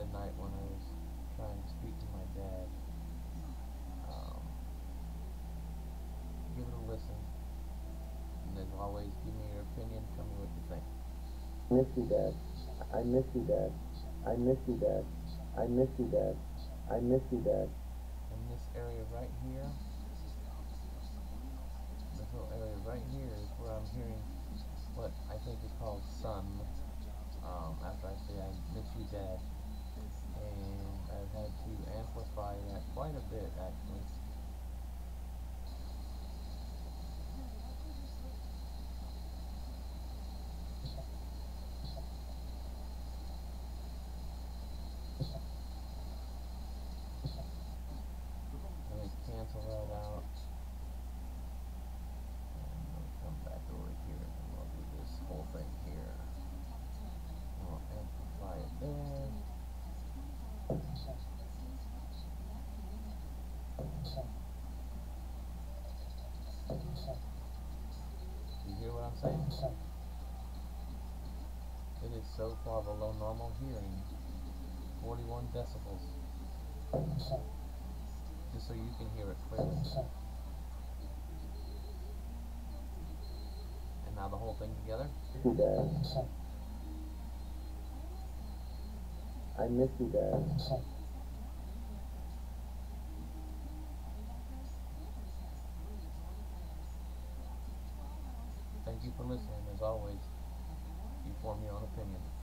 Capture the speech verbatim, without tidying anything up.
other night when I was trying to speak to my dad. Um, give it a listen, and as always, give me your opinion. Tell me what you think. Miss you, Dad. I miss you, Dad. I miss you, Dad. I miss you, Dad. I miss you, Dad. In this area right here, this little area right here is where I'm hearing what I think is called sun. Um, after I say I miss you, Dad, and I've had to amplify that quite a bit actually. Let me cancel that out, and let me come back over here, and we'll do this whole thing here. We'll amplify it there. Do you hear what I'm saying? It is so far below normal hearing, forty-one decibels, just so you can hear it clearly. And now the whole thing together. Miss you, Dad. I miss you, Dad. Thank you for listening. As always, you form your own opinion.